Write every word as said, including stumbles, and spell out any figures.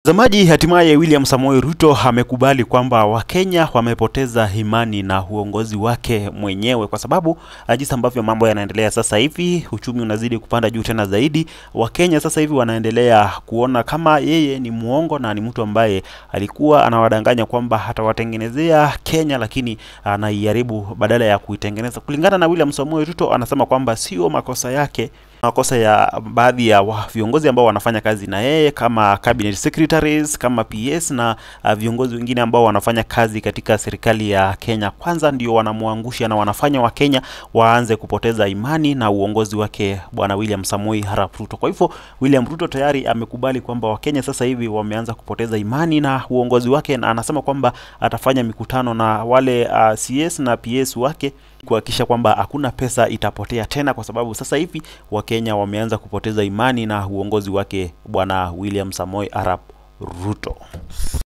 Mtazamaji, hatimaye William Samoei Ruto amekubali kwamba Wakenya wamepoteza imani na uongozi wake mwenyewe, kwa sababu jinsi ambavyo mambo yanaendelea sasa hivi, uchumi unazidi kupanda juu tena zaidi. Wakenya sasa hivi wanaendelea kuona kama yeye ni muongo na ni mtu ambaye alikuwa anawadanganya kwamba atawatengenezea Kenya, lakini anaiharibu badala ya kuitengeneza. Kulingana na William Samoei Ruto, anasema kwamba sio makosa yake, makosa ya baadhi ya viongozi ambao wanafanya kazi na yeye kama cabinet secretaries, kama P S na uh, viongozi wengine ambao wanafanya kazi katika serikali ya Kenya Kwanza, ndio wanamuangusha na wanafanya wa Kenya waanze kupoteza imani na uongozi wake bwana William Samoei Ruto. Kwa hivyo William Ruto tayari amekubali kwamba Wakenya sasa hivi wameanza kupoteza imani na uongozi wake, na anasema kwamba atafanya mikutano na wale uh, C S na P S wake kuhakikisha kwamba hakuna pesa itapotea tena, kwa sababu sasa hivi Wakenya wameanza kupoteza imani na uongozi wake bwana William Samoei Ruto.